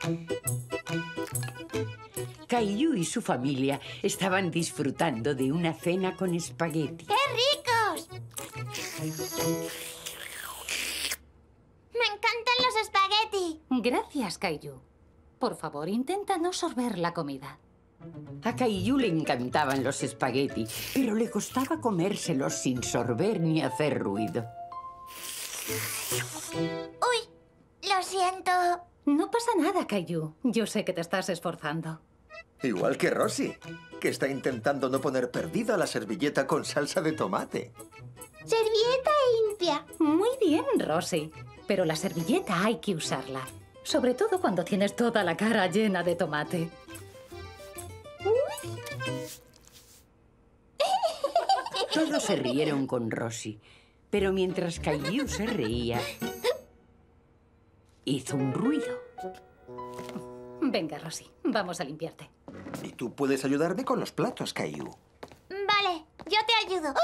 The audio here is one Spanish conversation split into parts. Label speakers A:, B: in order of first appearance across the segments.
A: Caillou y su familia estaban disfrutando de una cena con espagueti.
B: ¡Qué ricos! ¡Me encantan los espagueti!
C: Gracias, Caillou. Por favor, intenta no sorber la comida.
A: A Caillou le encantaban los espagueti, pero le costaba comérselos sin sorber ni hacer ruido.
B: ¡Uy! Lo siento.
C: No pasa nada, Caillou. Yo sé que te estás esforzando.
D: Igual que Rosie, que está intentando no poner perdida la servilleta con salsa de tomate.
B: Servilleta limpia.
C: Muy bien, Rosie. Pero la servilleta hay que usarla. Sobre todo cuando tienes toda la cara llena de tomate.
A: Todos se rieron con Rosie, pero mientras Caillou se reía, hizo un ruido.
C: Venga, Rosie, vamos a limpiarte.
D: Y tú puedes ayudarme con los platos, Caillou.
B: Vale, yo te ayudo.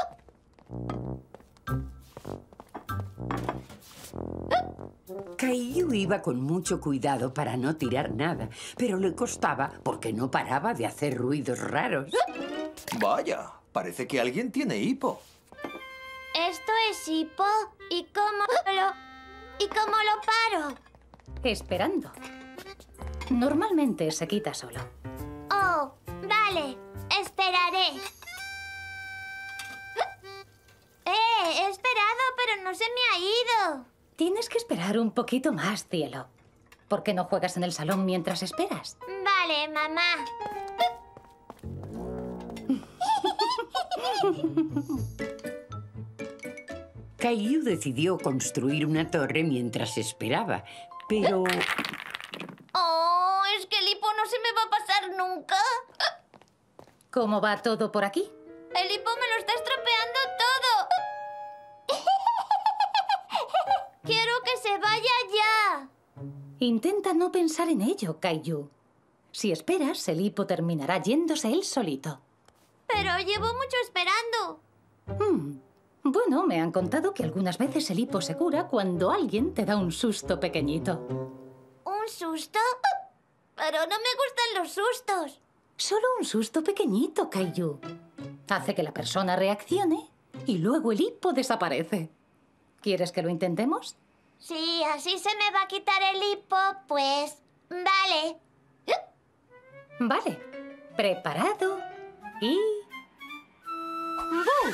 A: Caillou iba con mucho cuidado para no tirar nada, pero le costaba porque no paraba de hacer ruidos raros.
D: Vaya, parece que alguien tiene hipo.
B: Esto es hipo. ¿Y cómo lo paro?
C: Esperando. Normalmente se quita solo.
B: Oh, vale. Esperaré. He esperado, pero no se me ha ido.
C: Tienes que esperar un poquito más, cielo. ¿Por qué no juegas en el salón mientras esperas?
B: Vale, mamá.
A: Caillou decidió construir una torre mientras esperaba, pero...
B: Oh, es que el hipo no se me va a pasar nunca.
C: ¿Cómo va todo por aquí?
B: El hipo me lo está estropeando todo. Quiero que se vaya ya.
C: Intenta no pensar en ello, Caillou. Si esperas, el hipo terminará yéndose él solito.
B: Pero llevo mucho esperando.
C: Bueno, me han contado que algunas veces el hipo se cura cuando alguien te da un susto pequeñito.
B: ¿Un susto? Pero no me gustan los sustos.
C: Solo un susto pequeñito, Caillou. Hace que la persona reaccione y luego el hipo desaparece. ¿Quieres que lo intentemos?
B: Si así se me va a quitar el hipo, pues... Vale.
C: Vale. Preparado y... ¡Bum!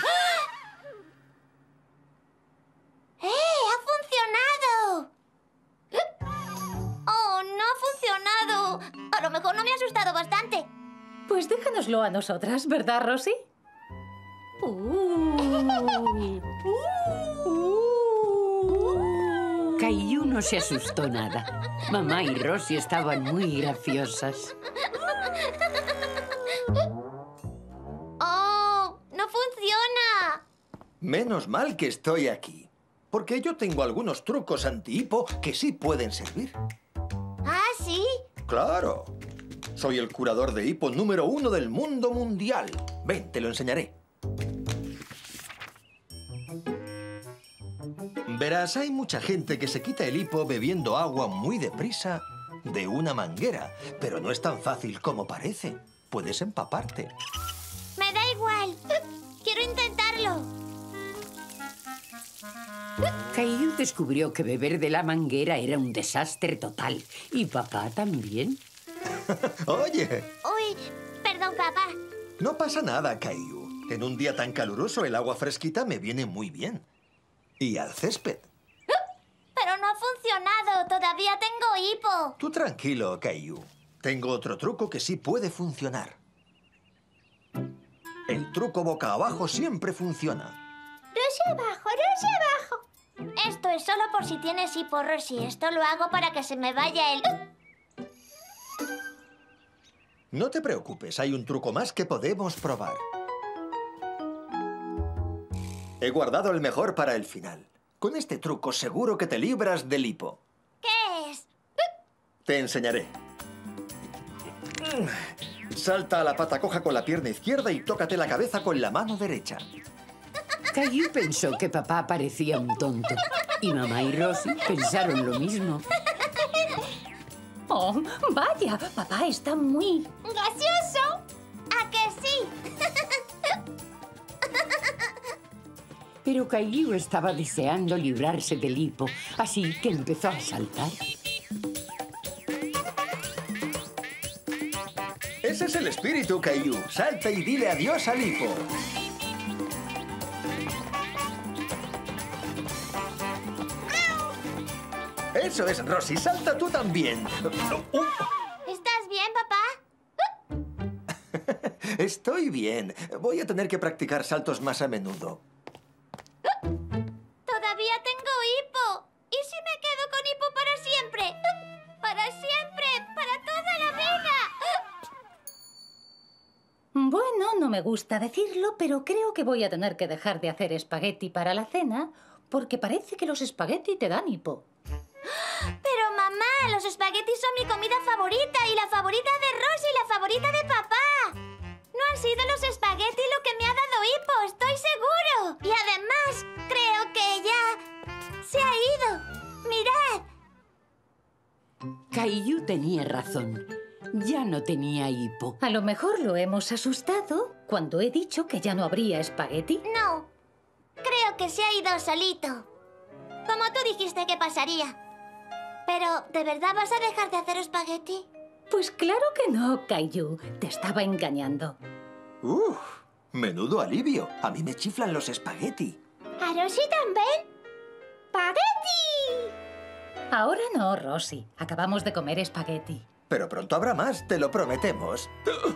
B: ¡Ha funcionado! ¡Oh, no ha funcionado! A lo mejor no me ha asustado bastante.
C: Pues déjanoslo a nosotras, ¿verdad, Rosie?
A: Caillou no se asustó nada. Mamá y Rosie estaban muy graciosas.
B: ¡Oh, no funciona!
D: Menos mal que estoy aquí, porque yo tengo algunos trucos anti-hipo que sí pueden servir.
B: ¿Ah, sí?
D: ¡Claro! Soy el curador de hipo número 1 del mundo mundial. Ven, te lo enseñaré. Verás, hay mucha gente que se quita el hipo bebiendo agua muy deprisa de una manguera, pero no es tan fácil como parece. Puedes empaparte.
B: Me da igual. Quiero intentarlo.
A: Caillou descubrió que beber de la manguera era un desastre total. Y papá también.
D: Oye,
B: Uy, perdón, papá.
D: no pasa nada, Caillou. En un día tan caluroso, el agua fresquita me viene muy bien. Y al césped.
B: Pero no ha funcionado. Todavía tengo hipo.
D: Tú tranquilo, Caillou. Tengo otro truco que sí puede funcionar. El truco boca abajo siempre funciona.
B: Rosie abajo, Rosie abajo. Esto es solo por si tienes hipo, Rosie. Esto lo hago para que se me vaya el...
D: No te preocupes, hay un truco más que podemos probar. He guardado el mejor para el final. Con este truco seguro que te libras del hipo.
B: ¿Qué es?
D: Te enseñaré. Salta a la pata coja con la pierna izquierda y tócate la cabeza con la mano derecha.
A: Caillou pensó que papá parecía un tonto. Y mamá y Rosie pensaron lo mismo.
C: Oh, vaya, papá está muy...
B: ¡Gracioso! ¿A que sí?
A: Pero Caillou estaba deseando librarse del hipo, así que empezó a saltar.
D: Ese es el espíritu, Caillou. Salta y dile adiós al hipo. Eso es, Rosie. Salta tú también.
B: ¿Estás bien, papá?
D: Estoy bien. Voy a tener que practicar saltos más a menudo.
B: Todavía tengo hipo. ¿Y si me quedo con hipo para siempre? ¡Para siempre! ¡Para toda la vida!
C: Bueno, no me gusta decirlo, pero creo que voy a tener que dejar de hacer espagueti para la cena porque parece que los espagueti te dan hipo.
B: Pero, mamá, los espaguetis son mi comida favorita y la favorita de Rosie y la favorita de papá. No han sido los espagueti lo que me ha dado hipo, estoy seguro. Y además, creo que ya se ha ido. ¡Mirad!
A: Caillou tenía razón. Ya no tenía hipo.
C: A lo mejor lo hemos asustado cuando he dicho que ya no habría espagueti.
B: No, creo que se ha ido solito. Como tú dijiste que pasaría. Pero, ¿de verdad vas a dejar de hacer espagueti?
C: Pues claro que no, Caillou. Te estaba engañando.
D: Menudo alivio. A mí me chiflan los espagueti.
B: ¿A Rosie también? ¡Espagueti!
C: Ahora no, Rosie. Acabamos de comer espagueti.
D: Pero pronto habrá más, te lo prometemos.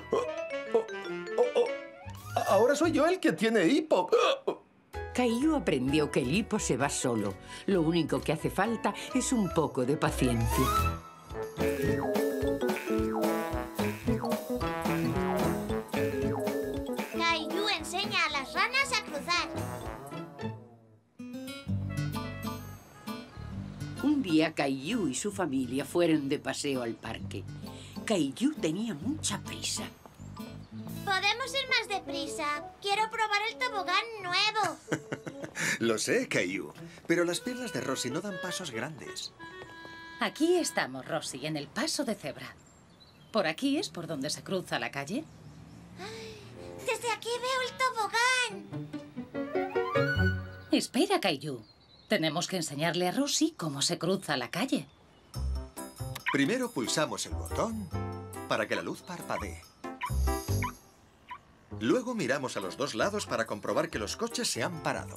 D: Ahora soy yo el que tiene hipo.
A: Caillou aprendió que el hipo se va solo. Lo único que hace falta es un poco de paciencia.
B: Caillou enseña a las ranas a cruzar.
A: Un día Caillou y su familia fueron de paseo al parque. Caillou tenía mucha prisa.
B: Podemos ir más deprisa. Quiero probar el tobogán nuevo.
D: Lo sé, Caillou, pero las piernas de Rosie no dan pasos grandes.
C: Aquí estamos, Rosie, en el paso de cebra. ¿Por aquí es por donde se cruza la calle?
B: Desde aquí veo el tobogán.
C: Espera, Caillou. Tenemos que enseñarle a Rosie cómo se cruza la calle.
D: Primero pulsamos el botón para que la luz parpadee. Luego miramos a los dos lados para comprobar que los coches se han parado.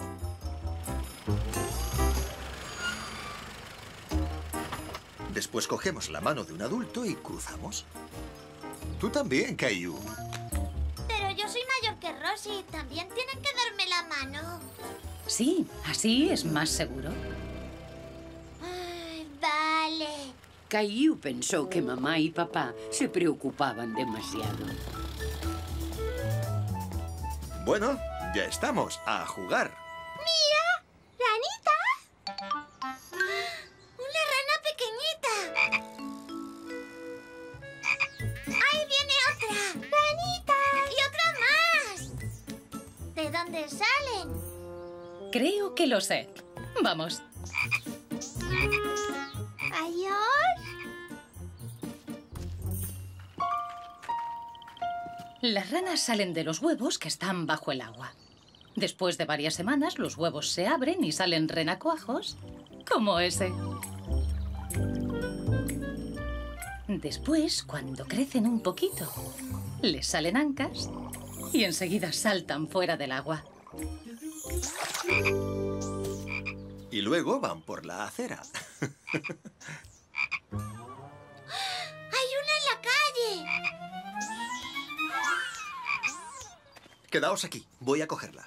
D: Después cogemos la mano de un adulto y cruzamos. Tú también, Caillou.
B: Pero yo soy mayor que Rosie. También tienen que darme la mano.
C: Sí, así es más seguro.
B: Ay, vale.
A: Caillou pensó que mamá y papá se preocupaban demasiado.
D: Bueno, ya estamos. A jugar.
B: ¡Mira! ¡Ranita! ¡Una rana pequeñita! ¡Ahí viene otra! ¡Ranita! ¡Y otra más! ¿De dónde salen?
C: Creo que lo sé. Vamos.
B: ¡Adiós!
C: Las ranas salen de los huevos que están bajo el agua. Después de varias semanas, los huevos se abren y salen renacuajos, como ese. Después, cuando crecen un poquito, les salen ancas y enseguida saltan fuera del agua.
D: Y luego van por la acera.
B: ¡Hay una en la calle!
D: Quedaos aquí. Voy a cogerla.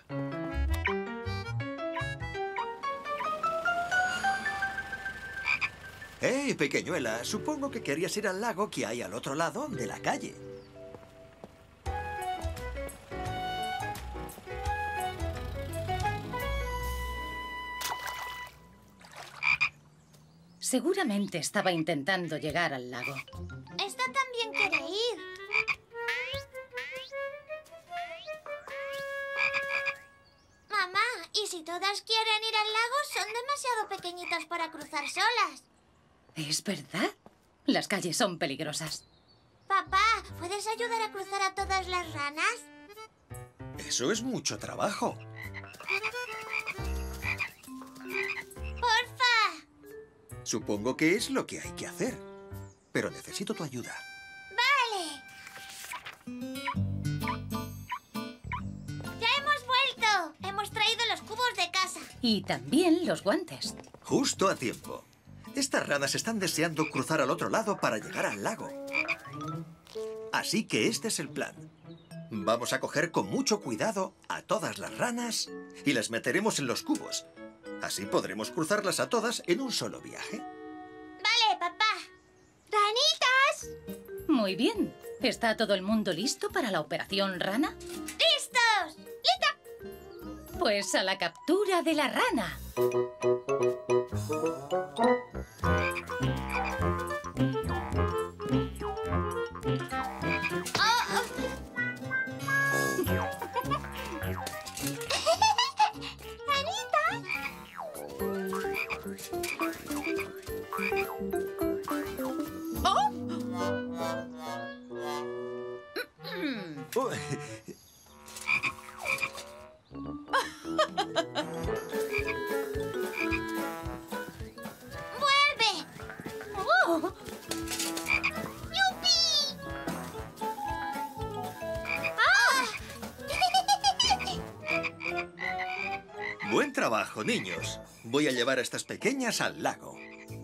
D: ¡Hey, pequeñuela! Supongo que querías ir al lago que hay al otro lado de la calle.
C: Seguramente estaba intentando llegar al lago.
B: Esta también quiere ir. Mamá, ¿y si todas quieren ir al lago? Son demasiado pequeñitas para cruzar solas.
C: ¿Es verdad? Las calles son peligrosas.
B: Papá, ¿puedes ayudar a cruzar a todas las ranas?
D: Eso es mucho trabajo.
B: ¡Porfa!
D: Supongo que es lo que hay que hacer. Pero necesito tu ayuda.
B: ¡Vale! ¡Ya hemos vuelto! Hemos traído los cubos de casa.
C: Y también los guantes.
D: Justo a tiempo. Estas ranas están deseando cruzar al otro lado para llegar al lago. Así que este es el plan. Vamos a coger con mucho cuidado a todas las ranas y las meteremos en los cubos. Así podremos cruzarlas a todas en un solo viaje.
B: Vale, papá. ¡Ranitas!
C: Muy bien. ¿Está todo el mundo listo para la operación rana?
B: ¡Listos! ¡Lista!
C: Pues a la captura de la rana.
D: Oh,
B: ¡Vuelve!
C: ¡Oh!
B: ¡Yupi! ¡Ah!
D: Buen trabajo, niños. Voy a llevar a estas pequeñas al lago.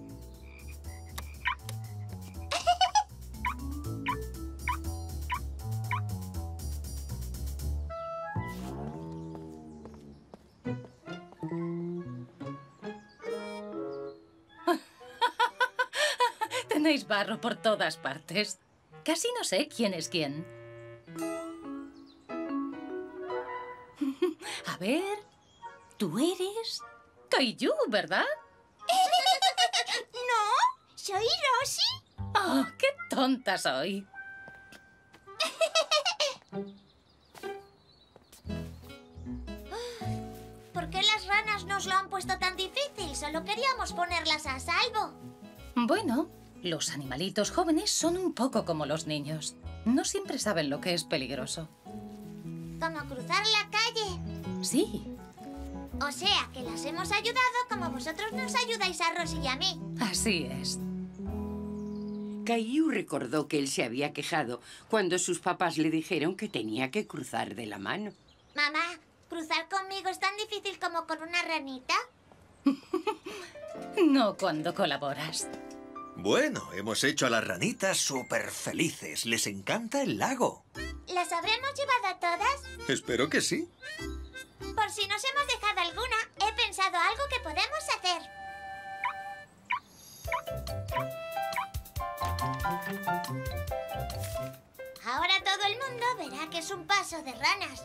C: Tenéis barro por todas partes. Casi no sé quién es quién. A ver... Tú eres... Caillou, ¿verdad?
B: ¿No? ¿Soy Rosie?
C: ¡Oh, qué tonta soy!
B: ¿Por qué las ranas nos lo han puesto tan difícil? Solo queríamos ponerlas a salvo.
C: Bueno, los animalitos jóvenes son un poco como los niños. No siempre saben lo que es peligroso.
B: Como cruzar la calle.
C: Sí,
B: O sea, que las hemos ayudado como vosotros nos ayudáis a Rosie y a mí.
C: así es.
A: Caillou recordó que él se había quejado cuando sus papás le dijeron que tenía que cruzar de la mano.
B: Mamá, ¿cruzar conmigo es tan difícil como con una ranita?
C: No cuando colaboras.
D: Bueno, hemos hecho a las ranitas súper felices. Les encanta el lago.
B: ¿Las habremos llevado a todas?
D: Espero que sí.
B: Por si nos hemos dejado alguna, he pensado algo que podemos hacer. Ahora todo el mundo verá que es un paso de ranas.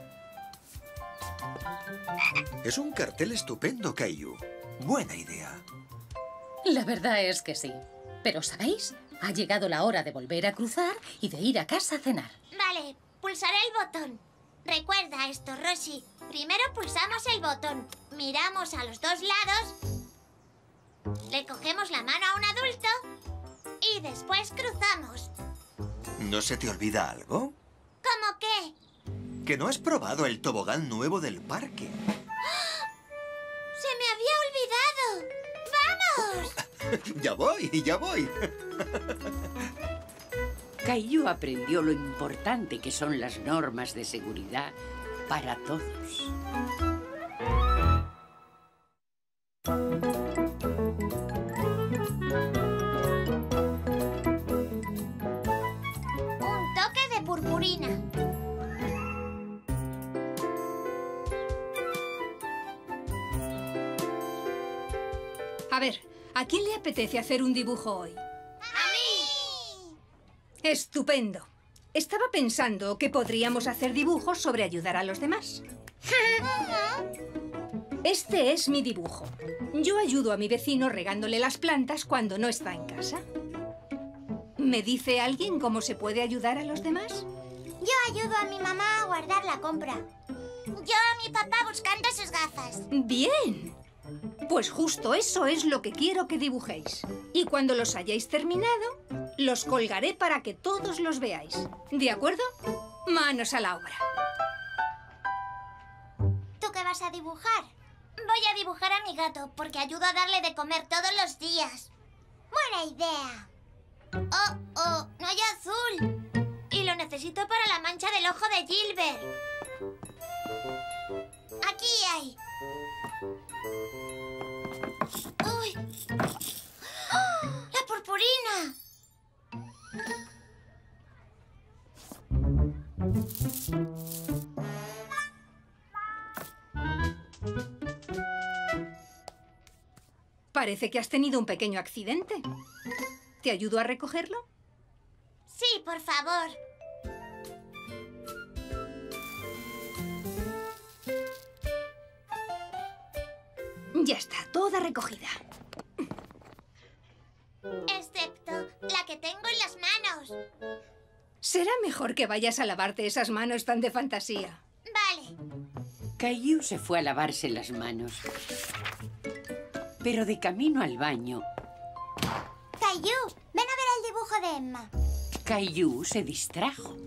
D: Es un cartel estupendo, Caillou. Buena idea.
C: La verdad es que sí. Pero, ¿sabéis? Ha llegado la hora de volver a cruzar y de ir a casa a cenar.
B: Vale, pulsaré el botón. Recuerda esto, Rosie. Primero pulsamos el botón, miramos a los dos lados, le cogemos la mano a un adulto y después cruzamos.
D: ¿No se te olvida algo?
B: ¿Cómo qué?
D: Que no has probado el tobogán nuevo del parque.
B: ¡Se me había olvidado! ¡Vamos!
D: Ya voy, ya voy.
A: Caillou aprendió lo importante que son las normas de seguridad para todos.
B: Un toque de purpurina.
E: A ver, ¿a quién le apetece hacer un dibujo hoy?
B: ¡A mí!
E: ¡Estupendo! Estaba pensando que podríamos hacer dibujos sobre ayudar a los demás. Este es mi dibujo. Yo ayudo a mi vecino regándole las plantas cuando no está en casa. ¿Me dice alguien cómo se puede ayudar a los demás?
B: Yo ayudo a mi mamá a guardar la compra. Yo a mi papá buscando sus gafas.
E: ¡Bien! Pues justo eso es lo que quiero que dibujéis. Y cuando los hayáis terminado, Los colgaré para que todos los veáis. ¿De acuerdo? Manos a la obra.
B: ¿Tú qué vas a dibujar? Voy a dibujar a mi gato porque ayudo a darle de comer todos los días. Buena idea. Oh, no hay azul. Y lo necesito para la mancha del ojo de Gilbert. Aquí hay. ¡Uy! ¡Oh! ¡La purpurina!
E: Parece que has tenido un pequeño accidente. ¿Te ayudo a recogerlo?
B: Sí, por favor.
E: Ya está, toda recogida.
B: Excepto la que tengo en las manos.
E: Será mejor que vayas a lavarte esas manos tan de fantasía.
B: Vale.
A: Caillou se fue a lavarse las manos. Pero de camino al baño,
B: Caillou, ven a ver el dibujo de Emma.
A: Caillou se distrajo.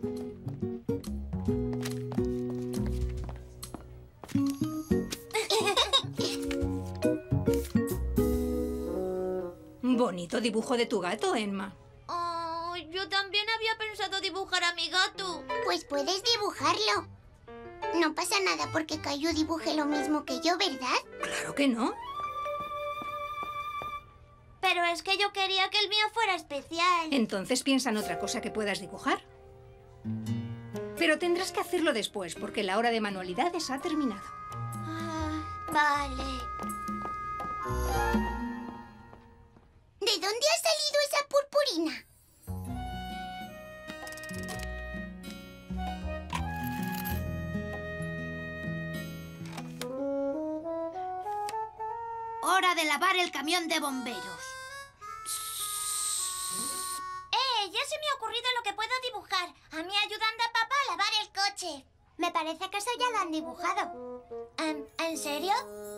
E: Bonito dibujo de tu gato, Emma.
B: Oh, yo también había pensado dibujar a mi gato. Pues puedes dibujarlo. No pasa nada porque Caillou dibuje lo mismo que yo, ¿verdad?
E: Claro que no.
B: Pero es que yo quería que el mío fuera especial.
E: Entonces piensa en otra cosa que puedas dibujar. Pero tendrás que hacerlo después, porque la hora de manualidades ha terminado.
B: Vale. ¿De dónde ha salido esa purpurina?
F: Hora de lavar el camión de bomberos.
B: Ya se me ha ocurrido lo que puedo dibujar. A mí ayudando a papá a lavar el coche. Me parece que eso ya lo han dibujado. ¿En serio?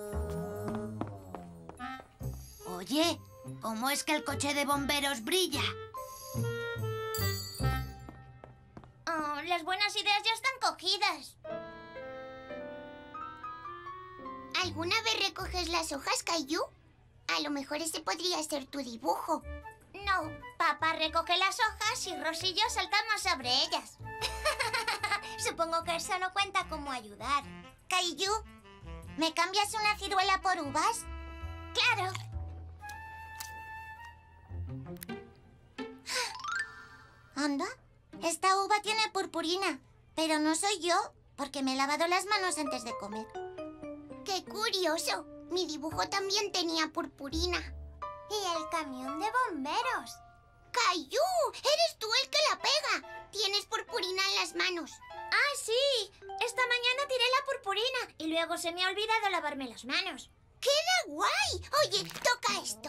F: Oye, ¿cómo es que el coche de bomberos brilla?
B: Oh, las buenas ideas ya están cogidas. ¿Alguna vez recoges las hojas, Caillou? A lo mejor ese podría ser tu dibujo. No, papá recoge las hojas y Ross y yo saltamos sobre ellas. Supongo que eso no cuenta como ayudar. Caillou, ¿me cambias una ciruela por uvas? ¡Claro! Anda, esta uva tiene purpurina, pero no soy yo, porque me he lavado las manos antes de comer. ¡Qué curioso! Mi dibujo también tenía purpurina. ¿Y el camión de bomberos? ¡Caillou! ¡Eres tú el que la pega! Tienes purpurina en las manos. ¡Ah, sí! Esta mañana tiré la purpurina y luego se me ha olvidado lavarme las manos. ¡Queda guay! Oye, toca esto.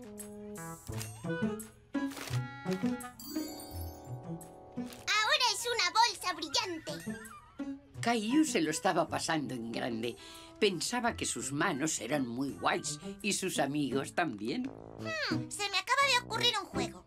B: Ahora es una bolsa brillante.
A: Caillou se lo estaba pasando en grande. Pensaba que sus manos eran muy guays y sus amigos también.
B: Se me acaba de ocurrir un juego.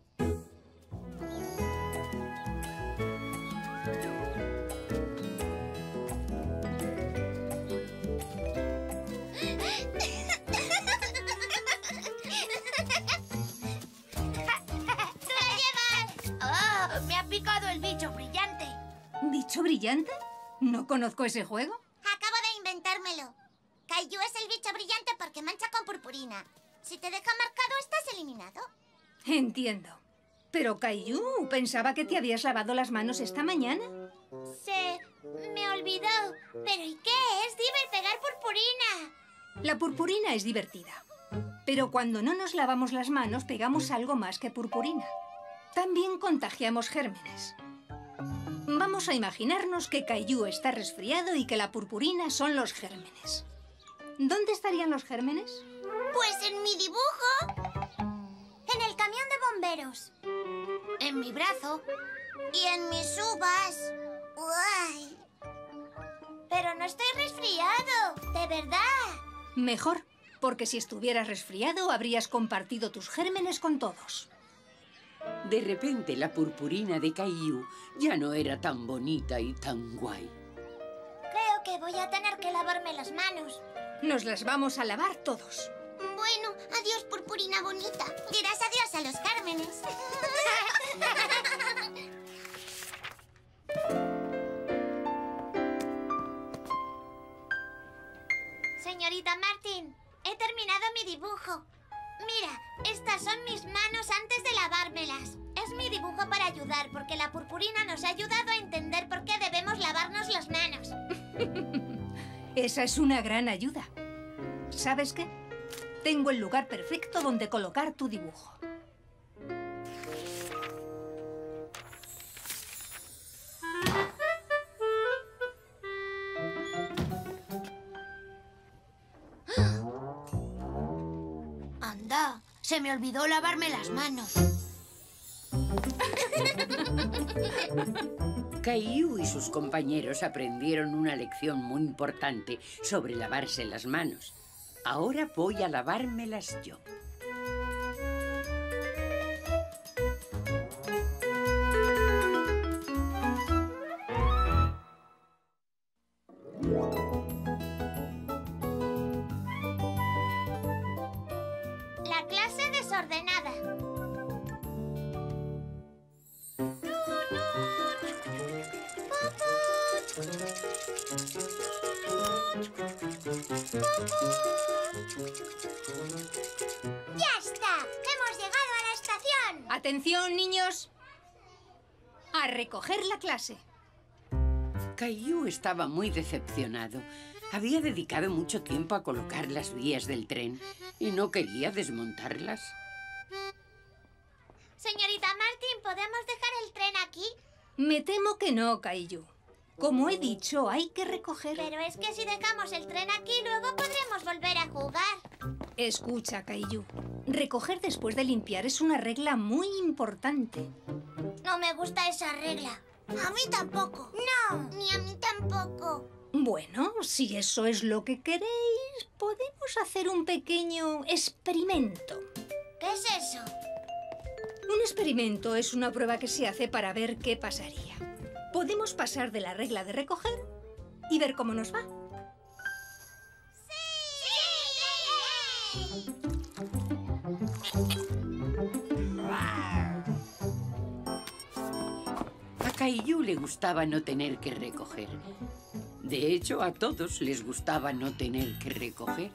B: ¡Te la llevas!
F: ¡Oh! ¡Me ha picado el bicho brillante!
E: ¿Bicho brillante? No conozco ese juego.
B: Acabo de inventármelo. Caillou es el bicho brillante porque mancha con purpurina. Si te deja marcado, estás eliminado.
E: Entiendo. Pero, Caillou, pensaba que te habías lavado las manos esta mañana.
B: Se me olvidó. ¿Pero y qué? Es pegar purpurina.
E: La purpurina es divertida. Pero cuando no nos lavamos las manos, pegamos algo más que purpurina. También contagiamos gérmenes. Vamos a imaginarnos que Caillou está resfriado y que la purpurina son los gérmenes. ¿Dónde estarían los gérmenes?
B: Pues en mi dibujo. En el camión de bomberos.
F: En mi brazo.
B: Y en mis uvas. ¡Uy! Pero no estoy resfriado, de verdad.
E: Mejor, porque si estuvieras resfriado habrías compartido tus gérmenes con todos.
A: De repente, la purpurina de Caillou ya no era tan bonita y tan guay.
B: Creo que voy a tener que lavarme las manos.
E: Nos las vamos a lavar todos.
F: Bueno, adiós, purpurina bonita. Dirás adiós a los gérmenes.
B: Señorita Martin, he terminado mi dibujo. Mira, estas son mis manos antes de lavármelas. Es mi dibujo para ayudar, porque la purpurina nos ha ayudado a entender por qué debemos lavarnos las manos.
E: Esa es una gran ayuda. ¿Sabes qué? Tengo el lugar perfecto donde colocar tu dibujo.
F: Anda, se me olvidó lavarme las manos.
A: Caillou y sus compañeros aprendieron una lección muy importante sobre lavarse las manos. Ahora voy a lavármelas yo.
B: La clase desordenada. ¡Ya está! ¡Hemos llegado a la estación!
E: ¡Atención, niños! A recoger la clase.
A: Caillou estaba muy decepcionado. Había dedicado mucho tiempo a colocar las vías del tren y no quería desmontarlas.
B: Señorita Martin, ¿podemos dejar el tren aquí?
E: Me temo que no, Caillou. Como he dicho, hay que recoger.
B: Pero es que si dejamos el tren aquí, luego podremos volver a jugar.
E: Escucha, Caillou. Recoger después de limpiar es una regla muy importante.
B: No me gusta esa regla.
F: A mí tampoco. No, ni a mí tampoco.
E: Bueno, si eso es lo que queréis, podemos hacer un pequeño experimento.
B: ¿Qué es eso?
E: Un experimento es una prueba que se hace para ver qué pasaría. Podemos pasar de la regla de recoger y ver cómo nos va.
B: ¡Sí!
A: A Caillou le gustaba no tener que recoger. De hecho, a todos les gustaba no tener que recoger.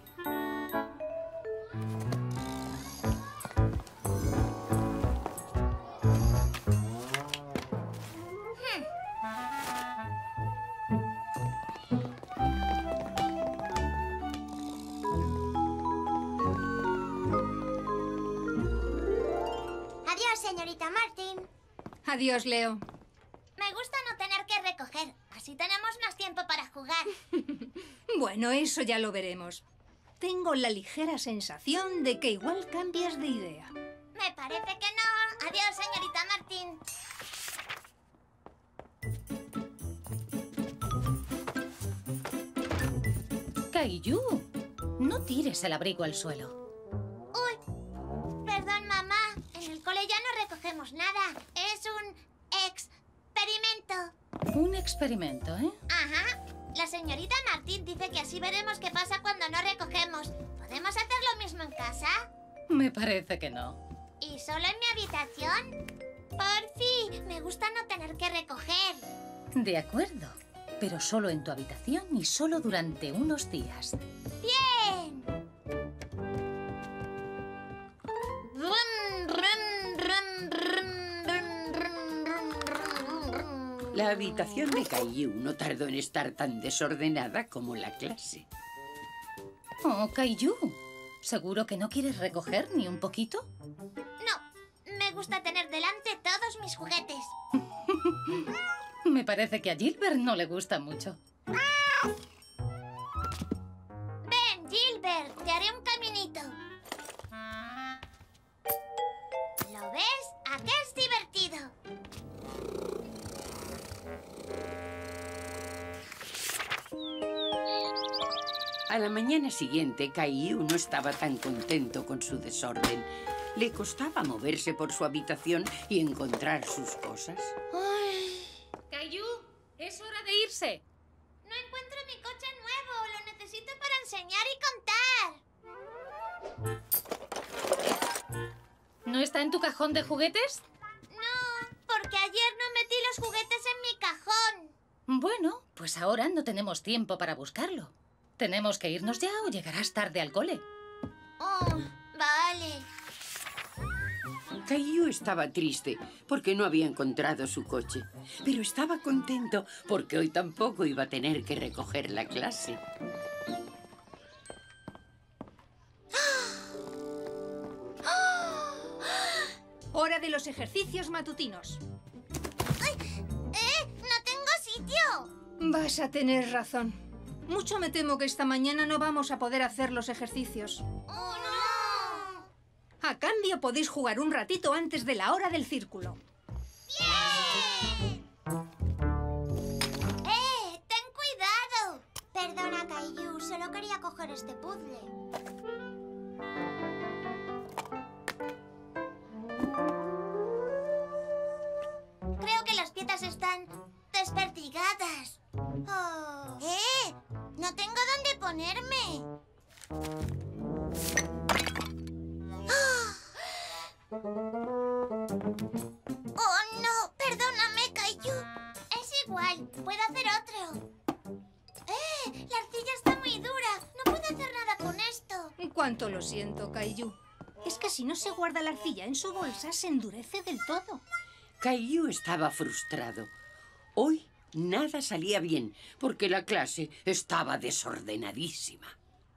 B: Adiós, señorita Martin.
E: Adiós, Leo.
B: Me gusta no tener que recoger. Así tenemos más tiempo para jugar.
E: Bueno, eso ya lo veremos. Tengo la ligera sensación de que igual cambias de idea.
B: Me parece que no. Adiós, señorita Martin.
C: Caillou, no tires el abrigo al suelo.
B: Uy, perdón, mamá. En el cole ya no recogemos nada. Es un experimento.
C: Un experimento, ¿eh?
B: Ajá. La señorita Martin dice que así veremos qué pasa cuando no recogemos. ¿Podemos hacer lo mismo en casa?
C: Me parece que no.
B: ¿Y solo en mi habitación? Por fin, me gusta no tener que recoger.
C: De acuerdo, pero solo en tu habitación y solo durante unos días.
B: ¡Bien! Rum, rum, rum, rum, rum, rum, rum, rum.
A: La habitación de Caillou no tardó en estar tan desordenada como la clase.
C: Oh, Caillou, ¿seguro que no quieres recoger ni un poquito?
B: No, me gusta tener delante todos mis juguetes.
C: Me parece que a Gilbert no le gusta mucho.
B: Ven, Gilbert, te haré un caminito. ¿Lo ves? ¿A qué es divertido?
A: A la mañana siguiente, Caillou no estaba tan contento con su desorden. Le costaba moverse por su habitación y encontrar sus cosas.
C: Caillou, es hora de irse.
B: No encuentro mi coche nuevo. Lo necesito para enseñar y contar.
C: ¿No está en tu cajón de juguetes?
B: No, porque ayer no metí los juguetes en mi cajón.
C: Bueno, pues ahora no tenemos tiempo para buscarlo. Tenemos que irnos ya o llegarás tarde al cole.
B: Oh, vale.
A: Caillou estaba triste porque no había encontrado su coche, pero estaba contento porque hoy tampoco iba a tener que recoger la clase.
E: Hora de los ejercicios matutinos.
B: ¡No tengo sitio!
E: Vas a tener razón. Mucho me temo que esta mañana no vamos a poder hacer los ejercicios.
B: ¡Oh, no!
E: A cambio, podéis jugar un ratito antes de la hora del círculo.
B: ¡Bien! ¡Ten cuidado! Perdona, Caillou. Solo quería coger este puzzle. Creo que las piezas están desperdigadas. Oh. No tengo dónde ponerme. ¡Oh, no! Perdóname, Caillou. Es igual. Puedo hacer otro. La arcilla está muy dura. No puedo hacer nada con esto.
E: Cuánto lo siento, Caillou. Es que si no se guarda la arcilla en su bolsa, se endurece del todo.
A: Caillou estaba frustrado. Hoy nada salía bien porque la clase estaba desordenadísima.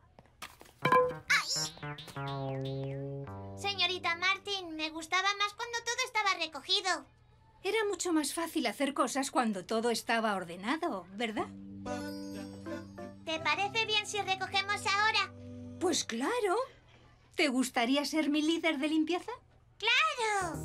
B: Señorita Martin, me gustaba más cuando todo estaba recogido.
E: Era mucho más fácil hacer cosas cuando todo estaba ordenado, ¿verdad?
B: ¿Te parece bien si recogemos ahora?
E: Pues claro. ¿Te gustaría ser mi líder de limpieza?
B: ¡Claro!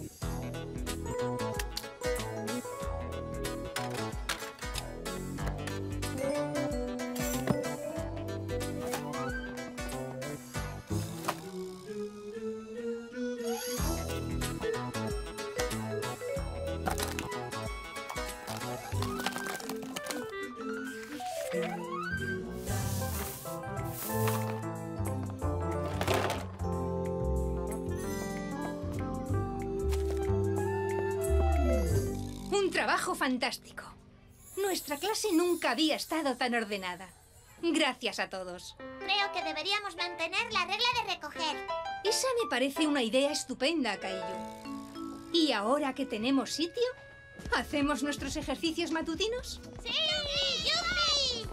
E: Un trabajo fantástico. Nuestra clase nunca había estado tan ordenada. Gracias a todos.
B: Creo que deberíamos mantener la regla de recoger.
E: Esa me parece una idea estupenda, Caillou. ¿Y ahora que tenemos sitio, hacemos nuestros ejercicios matutinos?
B: ¡Sí! ¡Yupi!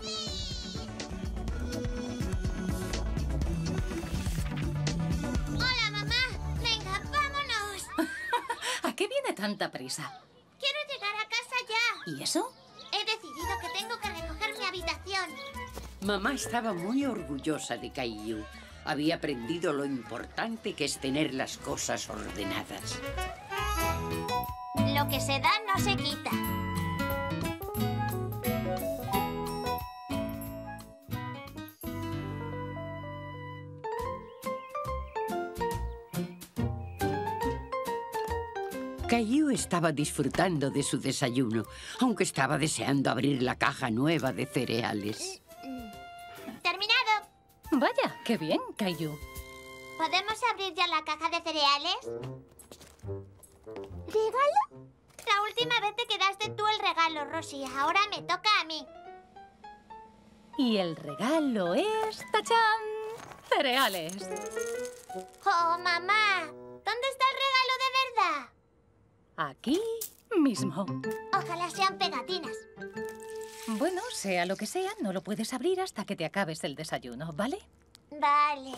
B: ¡Hola, mamá! ¡Venga, vámonos!
C: ¿A qué viene tanta prisa?
B: ¡Quiero llegar a casa ya!
C: ¿Y eso?
B: He decidido que tengo que recoger mi habitación.
A: Mamá estaba muy orgullosa de Caillou. Había aprendido lo importante que es tener las cosas ordenadas.
B: Lo que se da no se quita.
A: Caillou estaba disfrutando de su desayuno, aunque estaba deseando abrir la caja nueva de cereales.
B: ¡Terminado!
C: Vaya, qué bien, Caillou.
B: ¿Podemos abrir ya la caja de cereales? ¿Regalo? La última vez te quedaste tú el regalo, Rosie. Ahora me toca a mí.
C: Y el regalo es... ¡tachán! ¡Cereales!
B: ¡Oh, mamá! ¿Dónde está el regalo de verdad?
C: Aquí mismo.
B: Ojalá sean pegatinas.
C: Bueno, sea lo que sea, no lo puedes abrir hasta que te acabes el desayuno, ¿vale?
B: Vale.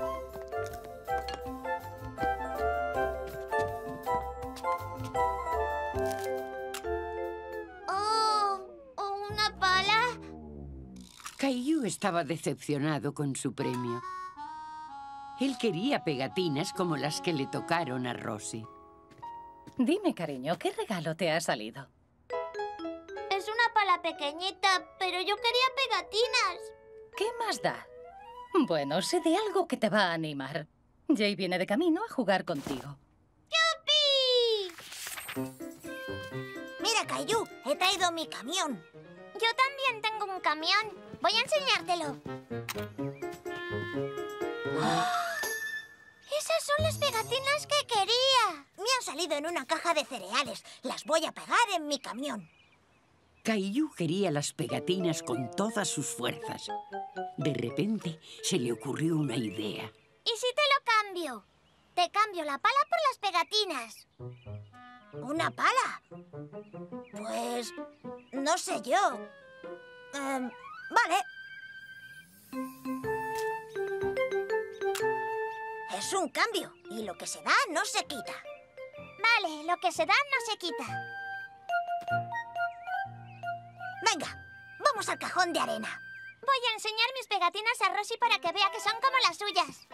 B: ¡Oh! ¿Una pala?
A: Caillou estaba decepcionado con su premio. Él quería pegatinas como las que le tocaron a Rosie.
C: Dime, cariño, ¿qué regalo te ha salido?
B: Es una pala pequeñita, pero yo quería pegatinas.
C: ¿Qué más da? Bueno, sé de algo que te va a animar. Jay viene de camino a jugar contigo.
B: ¡Yupi!
F: Mira, Caillou, he traído mi camión.
B: Yo también tengo un camión. Voy a enseñártelo. ¡Esas son las pegatinas que quería!
F: Me han salido en una caja de cereales. Las voy a pegar en mi camión.
A: Caillou quería las pegatinas con todas sus fuerzas. De repente se le ocurrió una idea.
B: ¿Y si te lo cambio? Te cambio la pala por las pegatinas.
F: ¿Una pala? Pues... no sé yo. Vale. Es un cambio, y lo que se da no se quita.
B: Vale, lo que se da no se quita.
F: Venga, vamos al cajón de arena.
B: Voy a enseñar mis pegatinas a Rosie para que vea que son como las suyas.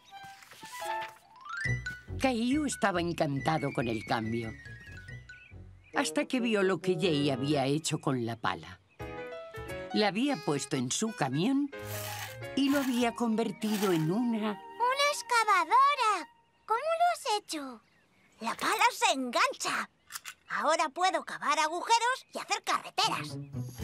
A: Caillou estaba encantado con el cambio, hasta que vio lo que Jay había hecho con la pala. La había puesto en su camión y lo había convertido en una...
B: ¡Una excavadora! ¿Cómo lo has hecho?
F: La pala se engancha. Ahora puedo cavar agujeros y hacer carreteras.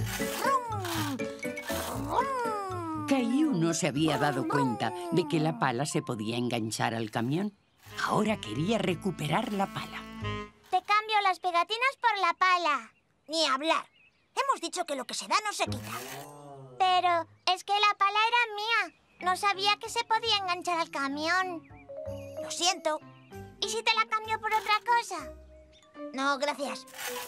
A: Caillou no se había dado cuenta de que la pala se podía enganchar al camión. Ahora quería recuperar la pala.
B: Te cambio las pegatinas por la pala.
F: Ni hablar. Hemos dicho que lo que se da no se quita.
B: Pero es que la pala era mía. No sabía que se podía enganchar al camión.
F: Lo siento.
B: ¿Y si te la cambio por otra cosa?
F: No, gracias.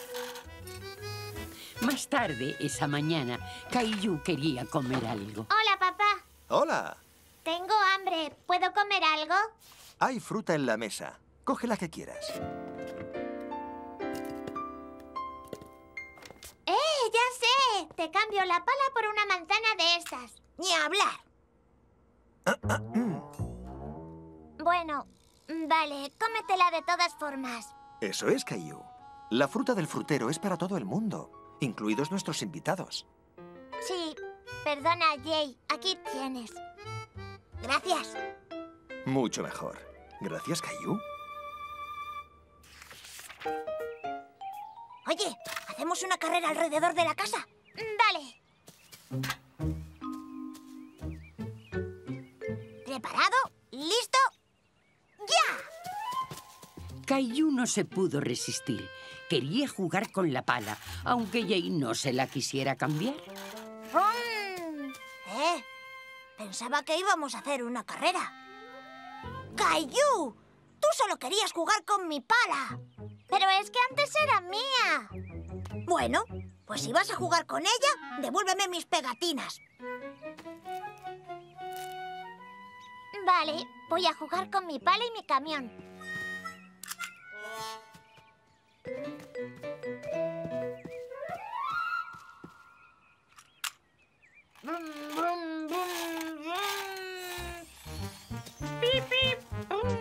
A: Más tarde, esa mañana, Caillou quería comer algo.
B: Hola, papá.
D: ¡Hola!
B: Tengo hambre. ¿Puedo comer algo?
D: Hay fruta en la mesa. Coge la que quieras.
B: Ya sé. Te cambio la pala por una manzana de estas.
F: Ni hablar.
B: Bueno, vale. Cómetela de todas formas.
D: Eso es, Caillou. La fruta del frutero es para todo el mundo, incluidos nuestros invitados.
B: Sí. Perdona, Jay. Aquí tienes.
F: Gracias.
D: Mucho mejor. Gracias, Caillou.
F: Oye, ¿hacemos una carrera alrededor de la casa?
B: Vale.
F: ¿Preparado? ¿Listo? ¡Ya!
A: Caillou no se pudo resistir. Quería jugar con la pala, aunque Jay no se la quisiera cambiar.
F: Pensaba que íbamos a hacer una carrera. ¡Caillou! Tú solo querías jugar con mi pala.
B: Pero es que antes era mía.
F: Bueno, pues si vas a jugar con ella, devuélveme mis pegatinas.
B: Vale, voy a jugar con mi pala y mi camión. Brum, brum, brum, brum. Pip, pip, brum.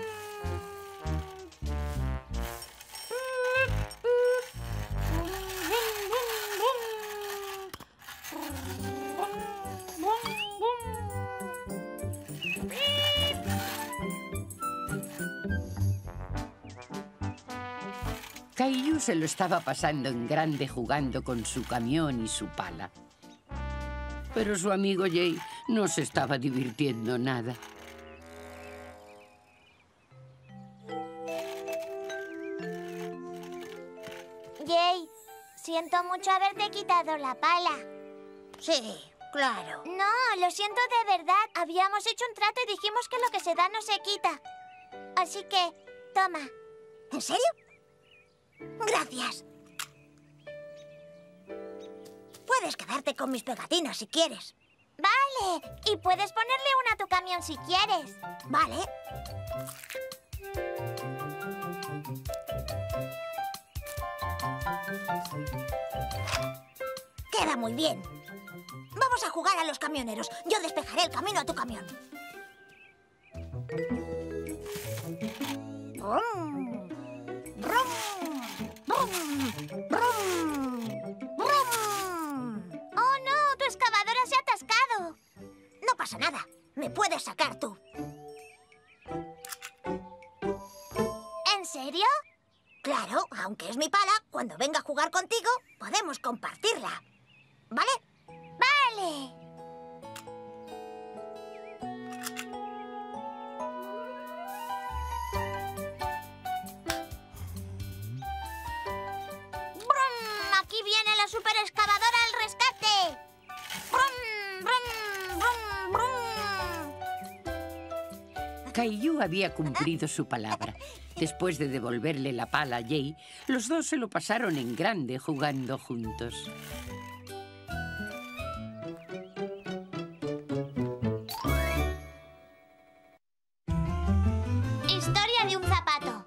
A: Caillou se lo estaba pasando en grande jugando con su camión y su pala. Pero su amigo Jay no se estaba divirtiendo nada.
B: Jay, siento mucho haberte quitado la pala.
F: Sí, claro.
B: No, lo siento de verdad. Habíamos hecho un trato y dijimos que lo que se da no se quita. Así que, toma.
F: ¿En serio? Gracias. Puedes quedarte con mis pegatinas si quieres.
B: Vale, y puedes ponerle una a tu camión si quieres.
F: Vale. Queda muy bien. Vamos a jugar a los camioneros. Yo despejaré el camino a tu camión. Brum, brum, brum, brum, brum.
B: ¡Oh, no! ¡Tu excavadora se ha atascado!
F: No pasa nada. Me puedes sacar tú. cuando venga a jugar contigo, podemos compartirla. ¿Vale?
B: Vale.
F: ¡Brum! Aquí viene la superexcavadora al rescate. ¡Brum! ¡Brum! ¡Brum! ¡Brum!
A: Caillou había cumplido su palabra. Después de devolverle la pala a Jay, los dos se lo pasaron en grande jugando juntos.
B: Historia de un zapato.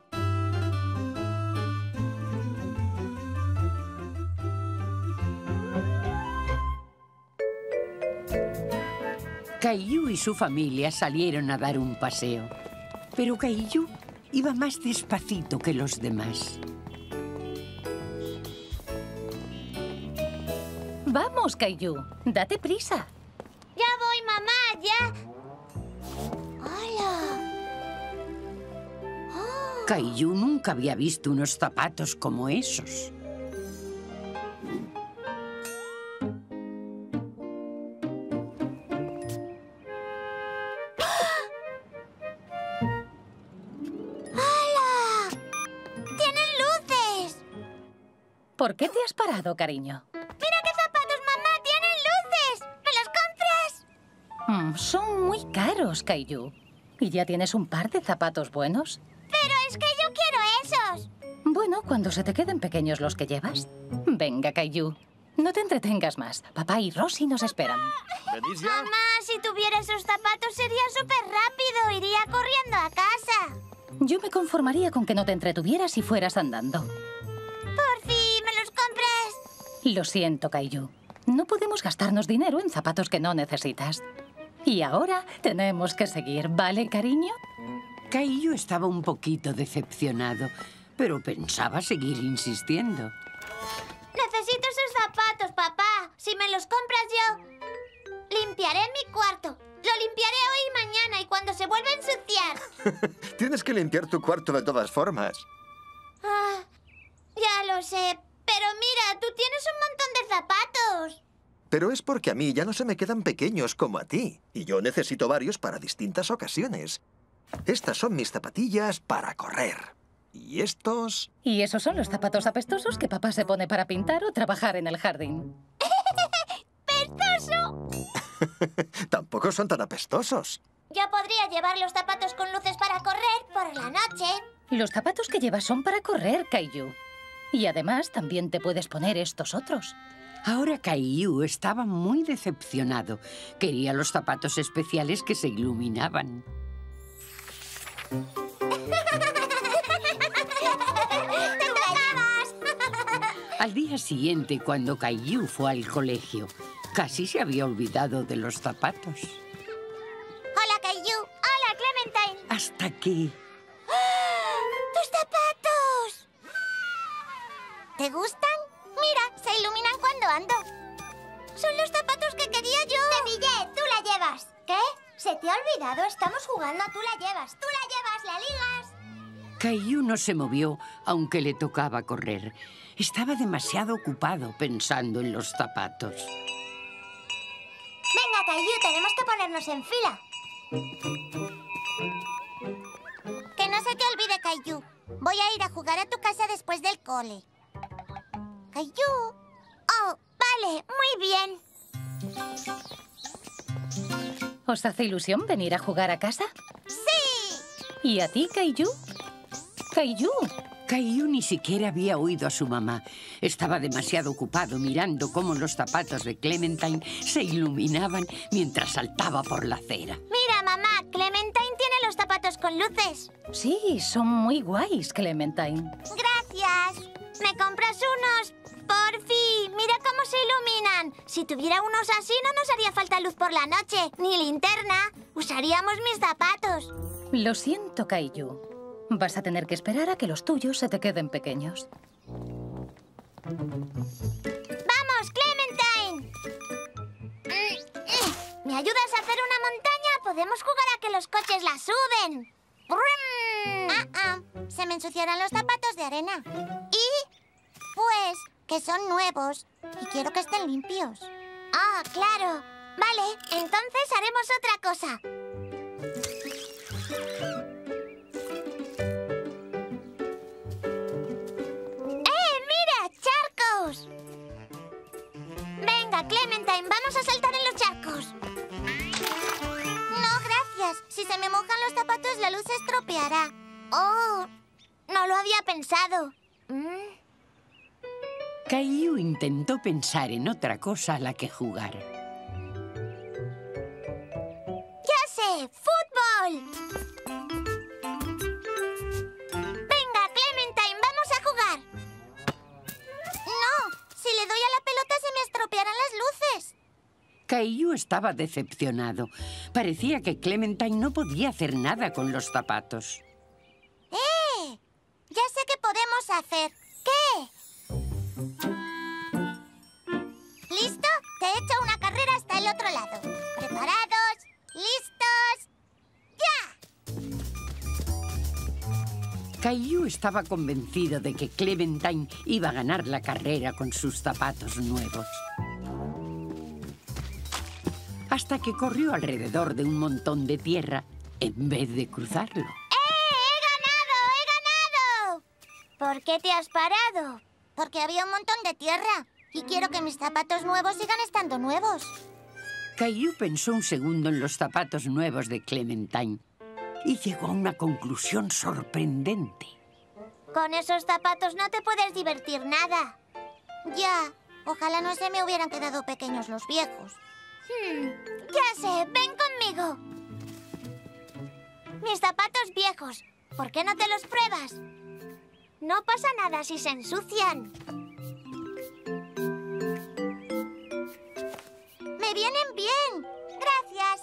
A: Caillou y su familia salieron a dar un paseo. Pero Caillou iba más despacito que los demás.
C: Vamos, Caillou, date prisa.
B: Ya voy, mamá, ya.
F: ¡Hola!
A: Caillou nunca había visto unos zapatos como esos.
C: ¿Por qué te has parado, cariño?
B: ¡Mira qué zapatos, mamá! ¡Tienen luces! ¿Me los compras?
C: Son muy caros, Caillou. ¿Y ya tienes un par de zapatos buenos?
B: Pero es que yo quiero esos.
C: Bueno, cuando se te queden pequeños los que llevas. Venga, Caillou. No te entretengas más. Papá y Rosie nos esperan.
D: ¿Venís ya?
B: Mamá, si tuviera esos zapatos sería súper rápido. Iría corriendo a casa.
C: Yo me conformaría con que no te entretuvieras y fueras andando.
B: Por fin, ¿me los compras?
C: Lo siento, Caillou. No podemos gastarnos dinero en zapatos que no necesitas. Y ahora tenemos que seguir, ¿vale, cariño?
A: Caillou estaba un poquito decepcionado, pero pensaba seguir insistiendo.
B: Necesito esos zapatos, papá. Si me los compras yo, limpiaré mi cuarto. Lo limpiaré hoy y mañana y cuando se vuelva a ensuciar.
D: Tienes que limpiar tu cuarto de todas formas.
B: Ah, ya lo sé. Pero mira, tú tienes un montón de zapatos.
D: Pero es porque a mí ya no se me quedan pequeños como a ti. Y yo necesito varios para distintas ocasiones. Estas son mis zapatillas para correr. Y estos...
C: Y esos son los zapatos apestosos que papá se pone para pintar o trabajar en el jardín.
B: ¡Pestoso!
D: Tampoco son tan apestosos.
B: Yo podría llevar los zapatos con luces para correr por la noche.
C: Los zapatos que llevas son para correr, Caillou. Y además también te puedes poner estos otros.
A: Ahora Caillou estaba muy decepcionado. Quería los zapatos especiales que se iluminaban. Al día siguiente, cuando Caillou fue al colegio, casi se había olvidado de los zapatos.
B: Hola, Caillou. Hola, Clementine.
A: Hasta que...
B: ¡Tus zapatos! ¿Te gustan? Mira, se iluminan cuando ando. Son los zapatos que quería yo. Te pillé, tú la llevas. ¿Qué? ¿Se te ha olvidado? Estamos jugando a tú la llevas. Tú la llevas, la ligas.
A: Caillou no se movió, aunque le tocaba correr. Estaba demasiado ocupado pensando en los zapatos.
B: Venga, Caillou, tenemos que ponernos en fila. Que no se te olvide, Caillou. Voy a ir a jugar a tu casa después del cole. Caillou. Oh, vale, muy bien.
C: ¿Os hace ilusión venir a jugar a casa?
B: ¡Sí!
C: ¿Y a ti, Caillou? ¡Caillou!
A: Caillou ni siquiera había oído a su mamá. Estaba demasiado ocupado mirando cómo los zapatos de Clementine se iluminaban mientras saltaba por la acera.
B: Mira, mamá, Clementine tiene los zapatos con luces.
C: Sí, son muy guays, Clementine.
B: Gracias. ¿Me compras unos? ¡Porfi! ¡Mira cómo se iluminan! Si tuviera unos así no nos haría falta luz por la noche, ni linterna. Usaríamos mis zapatos.
C: Lo siento, Caillou. Vas a tener que esperar a que los tuyos se te queden pequeños.
B: ¡Vamos, Clementine! ¿Me ayudas a hacer una montaña? Podemos jugar a que los coches la suben. ¡Brum! Se me ensuciarán los zapatos de arena. Y... pues...
F: que son nuevos y quiero que estén limpios. Ah, claro. Vale, entonces haremos otra cosa. ¡Mira! ¡Charcos! Venga, Clementine, vamos a saltar en los charcos. No, gracias. Si se me mojan los zapatos, la luz se estropeará. Oh, no lo había pensado.
A: Caillou intentó pensar en otra cosa a la que jugar.
F: ¡Ya sé! ¡Fútbol! Venga, Clementine, vamos a jugar. No, si le doy a la pelota se me estropearán las luces.
A: Caillou estaba decepcionado. Parecía que Clementine no podía hacer nada con los zapatos.
F: Ya sé qué podemos hacer. ¿Qué? ¿Listo? Te he hecho una carrera hasta el otro lado. ¿Preparados? ¿Listos? ¡Ya!
A: Caillou estaba convencido de que Clementine iba a ganar la carrera con sus zapatos nuevos. Hasta que corrió alrededor de un montón de tierra en vez de cruzarlo.
F: ¿Por qué te has parado? Porque había un montón de tierra y quiero que mis zapatos nuevos sigan estando nuevos.
A: Caillou pensó un segundo en los zapatos nuevos de Clementine y llegó a una conclusión sorprendente.
F: Con esos zapatos no te puedes divertir nada. Ya, ojalá no se me hubieran quedado pequeños los viejos. Ya sé, ven conmigo. Mis zapatos viejos, ¿por qué no te los pruebas? No pasa nada si se ensucian. Me vienen bien. Gracias.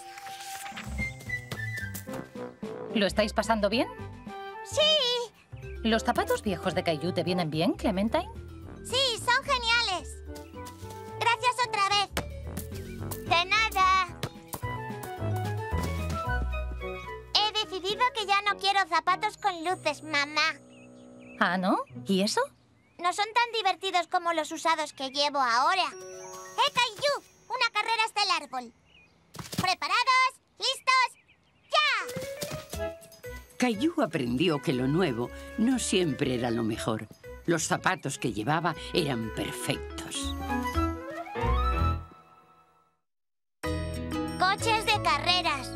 C: ¿Lo estáis pasando bien?
F: Sí.
C: ¿Los zapatos viejos de Caillou te vienen bien, Clementine?
F: Sí, son geniales. Gracias otra vez. De nada. He decidido que ya no quiero zapatos con luces, mamá.
C: Ah, ¿no? ¿Y eso?
F: No son tan divertidos como los usados que llevo ahora. Caillou! Una carrera hasta el árbol. ¿Preparados? ¿Listos? ¡Ya!
A: Caillou aprendió que lo nuevo no siempre era lo mejor. Los zapatos que llevaba eran perfectos.
F: Coches de carreras.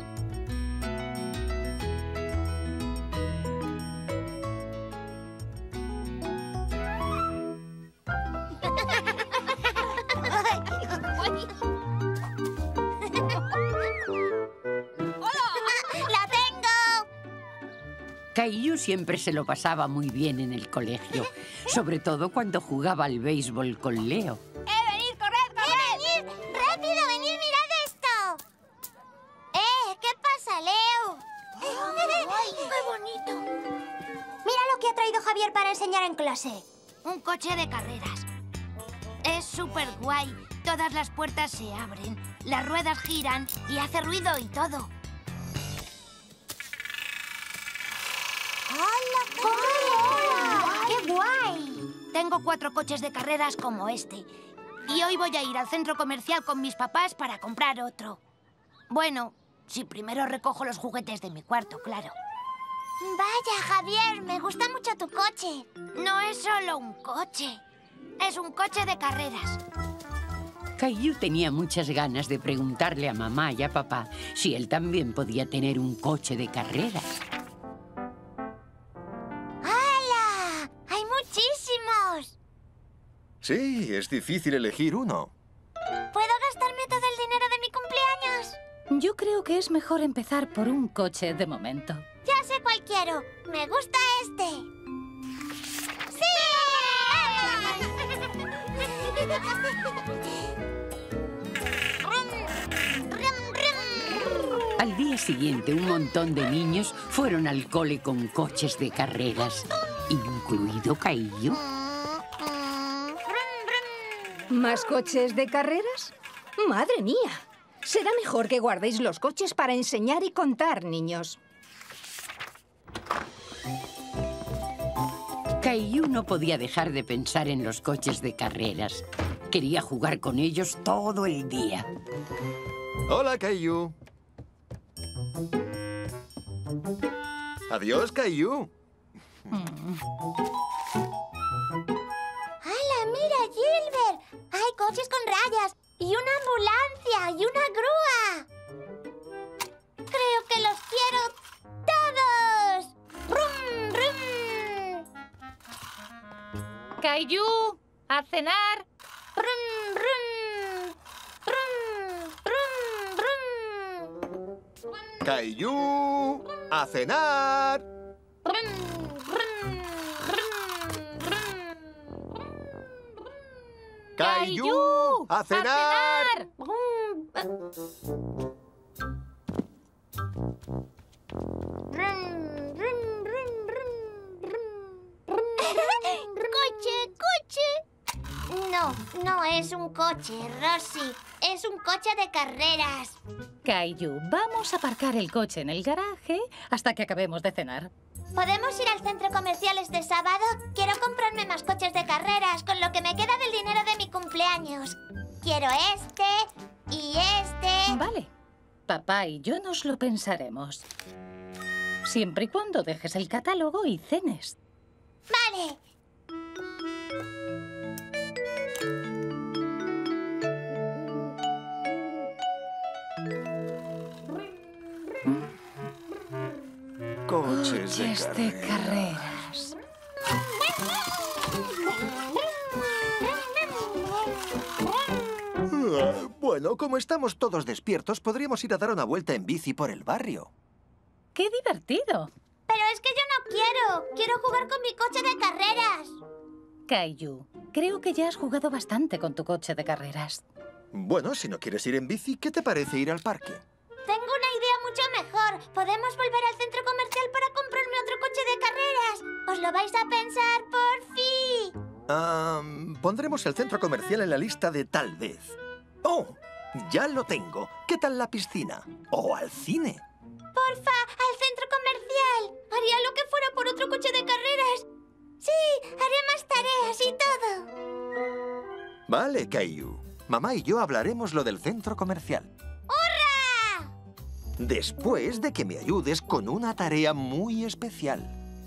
F: ¡La tengo!
A: Caillou siempre se lo pasaba muy bien en el colegio, sobre todo cuando jugaba al béisbol con Leo.
F: ¡Venid, corred, corred! ¡Venid! ¡Rápido, venid, mirad esto! ¿Qué pasa, Leo? ¡Qué bonito! Mira lo que ha traído Javier para enseñar en clase.
B: Un coche de carreras. Es súper guay. Todas las puertas se abren, las ruedas giran y hace ruido y todo.
F: ¡Hola! ¡Hola! ¡Qué guay!
B: Tengo 4 coches de carreras como este. Y hoy voy a ir al centro comercial con mis papás para comprar otro. Bueno, si primero recojo los juguetes de mi cuarto, claro.
F: Vaya, Javier, me gusta mucho tu coche.
B: No es solo un coche. Es un coche de carreras.
A: Caillou tenía muchas ganas de preguntarle a mamá y a papá si él también podía tener un coche de carreras.
F: ¡Hala! ¡Hay muchísimos!
D: Sí, es difícil elegir uno.
F: ¿Puedo gastarme todo el dinero de mi cumpleaños?
C: Yo creo que es mejor empezar por un coche de momento.
F: Ya sé cuál quiero. Me gusta este. ¡Sí!
A: Al día siguiente, un montón de niños fueron al cole con coches de carreras, incluido Caillou.
E: ¿Más coches de carreras? ¡Madre mía! Será mejor que guardéis los coches para enseñar y contar, niños.
A: Caillou no podía dejar de pensar en los coches de carreras. Quería jugar con ellos todo el día.
D: Hola, Caillou. Adiós, Caillou.
B: ¡Hala, mira, Gilbert! Hay coches con rayas y una ambulancia y una grúa. Creo que los quiero todos. ¡Brum, brum!
C: Caillou, a cenar.
B: ¡Brum, brum! ¡Brum, brum, brum!
D: Caillou, a cenar.
B: ¡Brum, brum, brum!
D: Caillou, a cenar.
B: ¡Coche, coche! No, no es un coche, Rosie. Es un coche de carreras.
C: Caillou, vamos a aparcar el coche en el garaje hasta que acabemos de cenar.
B: ¿Podemos ir al centro comercial este sábado? Quiero comprarme más coches de carreras con lo que me queda del dinero de mi cumpleaños. Quiero este y este.
C: Vale. Papá y yo nos lo pensaremos. Siempre y cuando dejes el catálogo y cenes.
B: Vale.
D: Coches de
C: de carreras.
D: Bueno, como estamos todos despiertos, podríamos ir a dar una vuelta en bici por el barrio.
C: ¡Qué divertido!
B: Pero es que yo no quiero. Quiero jugar con mi coche de carreras.
C: Caillou, creo que ya has jugado bastante con tu coche de carreras.
D: Bueno, si no quieres ir en bici, ¿qué te parece ir al parque?
B: Tengo una idea mucho mejor. Podemos volver al centro comercial para comprarme otro coche de carreras. ¿Os lo vais a pensar, por fin?
D: Pondremos el centro comercial en la lista de tal vez. ¡Oh! Ya lo tengo. ¿Qué tal la piscina? ¿O al cine?
B: Porfa, al centro comercial. Haría lo que fuera por otro coche de carreras. Sí, haré más tareas y todo.
D: Vale, Caillou. Mamá y yo hablaremos lo del centro comercial.
B: ¡Hurra!
D: Después de que me ayudes con una tarea muy especial.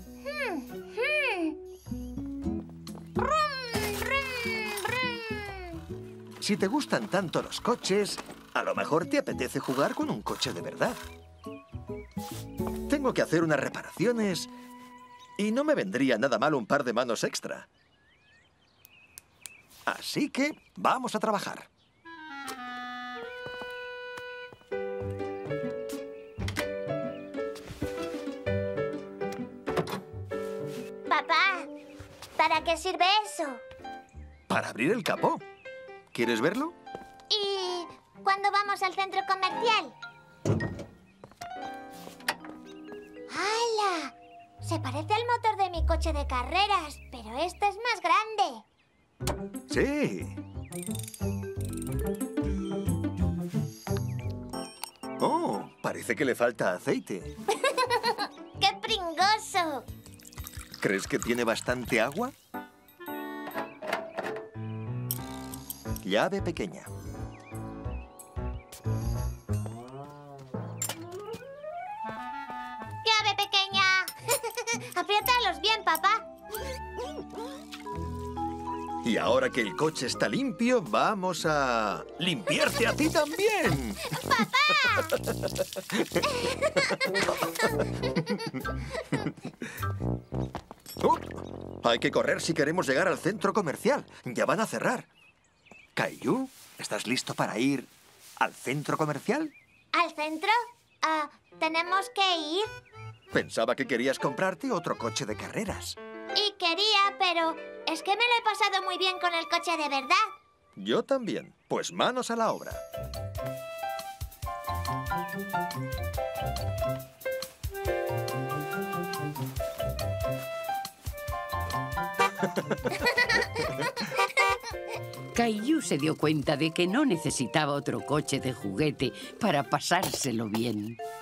D: Si te gustan tanto los coches, a lo mejor te apetece jugar con un coche de verdad. Tengo que hacer unas reparaciones y no me vendría nada mal un par de manos extra. Así que vamos a trabajar.
B: Papá, ¿para qué sirve eso?
D: Para abrir el capó. ¿Quieres verlo?
B: ¿Y cuándo vamos al centro comercial? ¡Hala! Se parece al motor de mi coche de carreras, pero este es más grande.
D: Sí. Oh, parece que le falta aceite.
B: ¡Qué pringoso!
D: ¿Crees que tiene bastante agua? Llave pequeña.
B: ¡Llave pequeña! Apriétalos bien, papá.
D: Y ahora que el coche está limpio, vamos a limpiarte a ti también. Hay que correr si queremos llegar al centro comercial. Ya van a cerrar. Caillou, ¿estás listo para ir al centro comercial?
B: ¿Al centro? ¿Tenemos que ir?
D: Pensaba que querías comprarte otro coche de carreras.
B: Y quería, pero es que me lo he pasado muy bien con el coche de verdad.
D: Yo también. Pues manos a la obra.
A: Caillou se dio cuenta de que no necesitaba otro coche de juguete para pasárselo bien.